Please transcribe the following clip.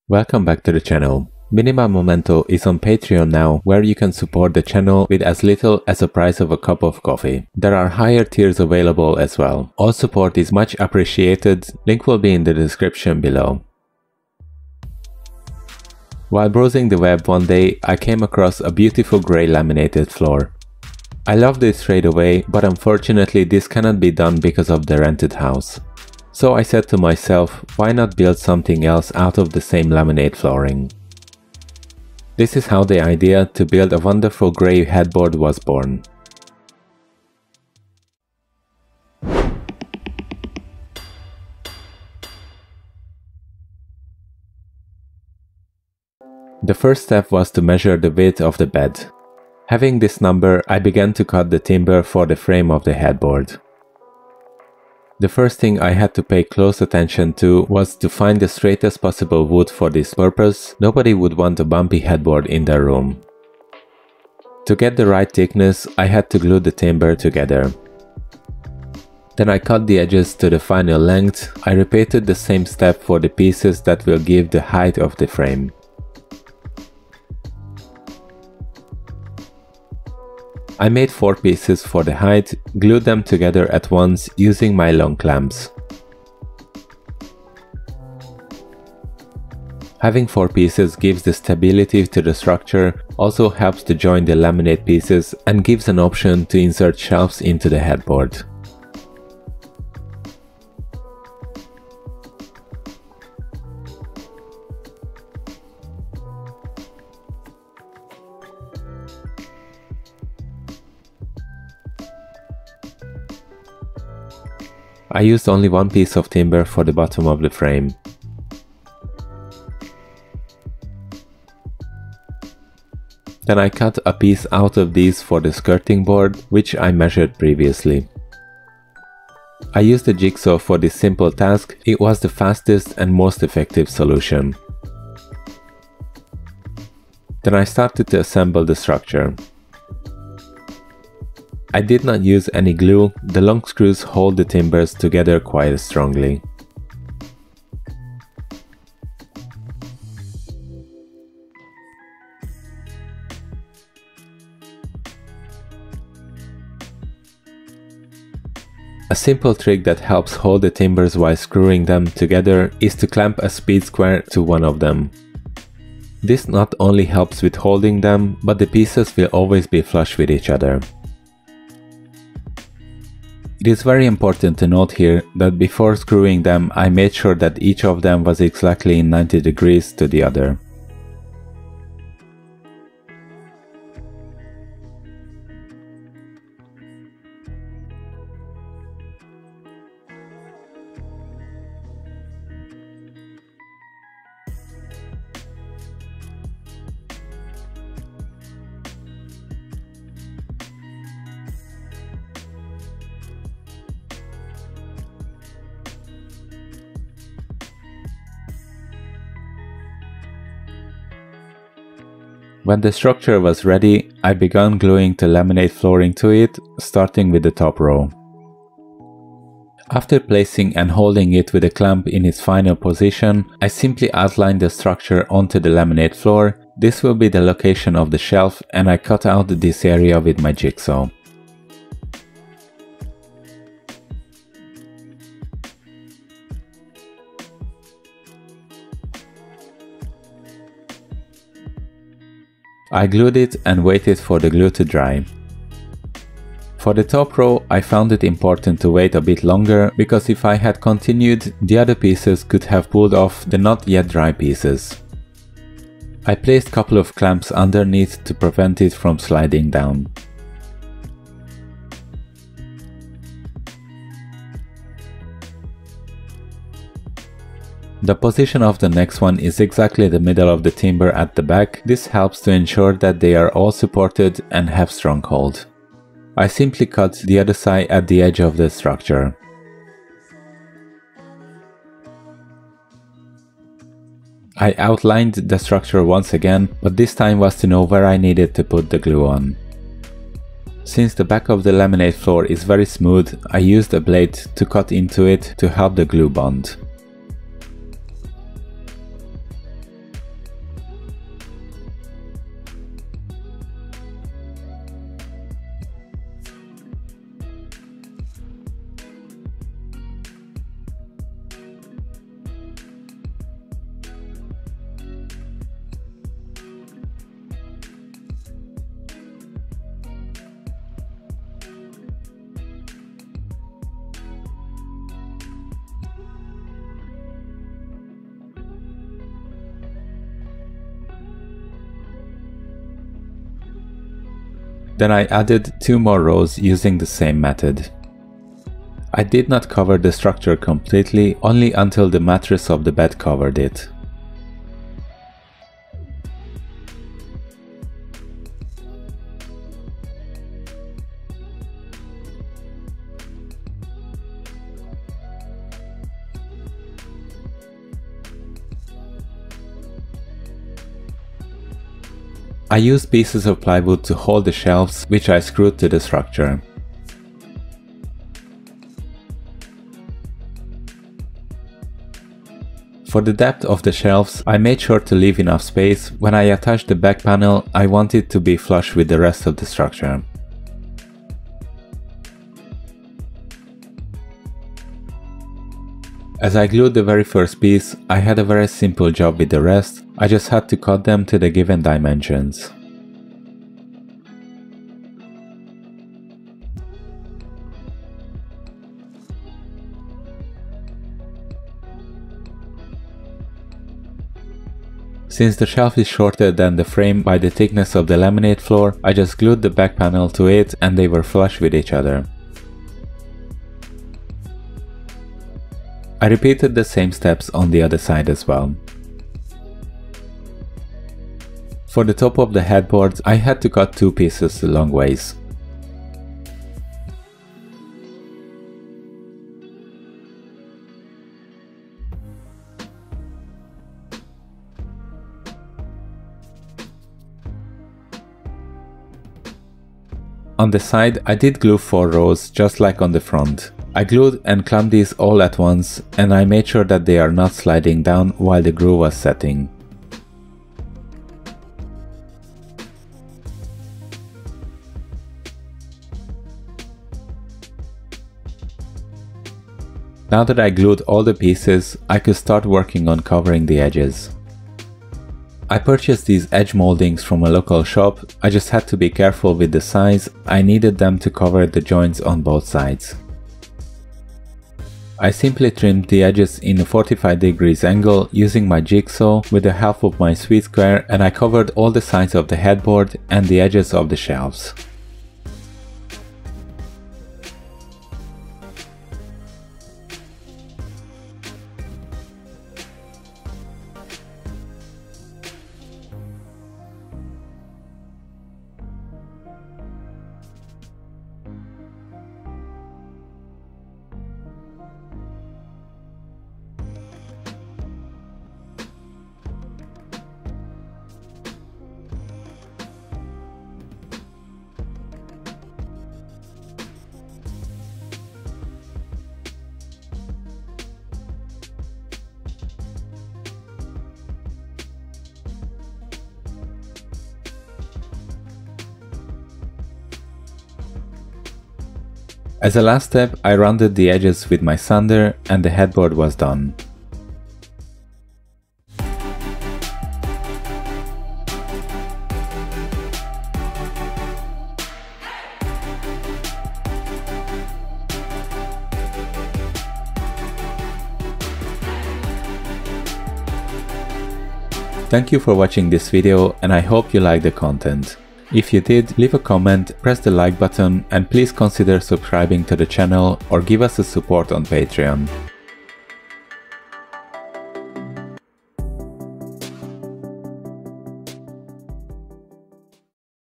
Welcome back to the channel. Minimal Momento is on Patreon now, where you can support the channel with as little as the price of a cup of coffee. There are higher tiers available as well. All support is much appreciated, link will be in the description below. While browsing the web one day, I came across a beautiful grey laminated floor. I loved it straight away, but unfortunately this cannot be done because of the rented house. So I said to myself, why not build something else out of the same laminate flooring? This is how the idea to build a wonderful grey headboard was born. The first step was to measure the width of the bed. Having this number, I began to cut the timber for the frame of the headboard. The first thing I had to pay close attention to was to find the straightest possible wood for this purpose. Nobody would want a bumpy headboard in their room. To get the right thickness, I had to glue the timber together. Then I cut the edges to the final length. I repeated the same step for the pieces that will give the height of the frame. I made 4 pieces for the height, glued them together at once using my long clamps. Having 4 pieces gives the stability to the structure, also helps to join the laminate pieces and gives an option to insert shelves into the headboard. I used only one piece of timber for the bottom of the frame. Then I cut a piece out of these for the skirting board, which I measured previously. I used a jigsaw for this simple task. It was the fastest and most effective solution. Then I started to assemble the structure. I did not use any glue, the long screws hold the timbers together quite strongly. A simple trick that helps hold the timbers while screwing them together is to clamp a speed square to one of them. This not only helps with holding them, but the pieces will always be flush with each other. It is very important to note here that before screwing them, I made sure that each of them was exactly in 90 degrees to the other. When the structure was ready, I began gluing the laminate flooring to it, starting with the top row. After placing and holding it with a clamp in its final position, I simply outlined the structure onto the laminate floor. This will be the location of the shelf, and I cut out this area with my jigsaw. I glued it and waited for the glue to dry. For the top row, I found it important to wait a bit longer, because if I had continued, the other pieces could have pulled off the not yet dry pieces. I placed a couple of clamps underneath to prevent it from sliding down. The position of the next one is exactly the middle of the timber at the back. This helps to ensure that they are all supported and have strong hold. I simply cut the other side at the edge of the structure. I outlined the structure once again, but this time was to know where I needed to put the glue on. Since the back of the laminate floor is very smooth, I used a blade to cut into it to help the glue bond. Then I added 2 more rows using the same method. I did not cover the structure completely, only until the mattress of the bed covered it. I used pieces of plywood to hold the shelves, which I screwed to the structure. For the depth of the shelves, I made sure to leave enough space. When I attached the back panel, I want it to be flush with the rest of the structure. As I glued the very first piece, I had a very simple job with the rest. I just had to cut them to the given dimensions. Since the shelf is shorter than the frame by the thickness of the laminate floor, I just glued the back panel to it and they were flush with each other. I repeated the same steps on the other side as well. For the top of the headboard, I had to cut 2 pieces the long ways. On the side, I did glue 4 rows, just like on the front. I glued and clamped these all at once, and I made sure that they are not sliding down while the glue was setting. Now that I glued all the pieces, I could start working on covering the edges. I purchased these edge moldings from a local shop. I just had to be careful with the size. I needed them to cover the joints on both sides. I simply trimmed the edges in a 45 degrees angle using my jigsaw with the help of my sweet square, and I covered all the sides of the headboard and the edges of the shelves. As a last step, I rounded the edges with my sander and the headboard was done. Thank you for watching this video and I hope you liked the content. If you did, leave a comment, press the like button and please consider subscribing to the channel or give us a support on Patreon.